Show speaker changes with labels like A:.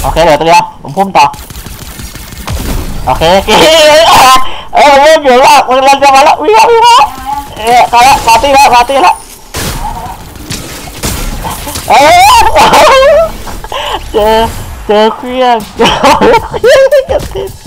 A: โอเคเหลือตัวเดียวผมพุ่มต่อโอเคเล่นอยู่แล้วมันจะมาแล้ววิ่งแล้วตายแล้วปาร์ตี้แล้วเจอเครื่อง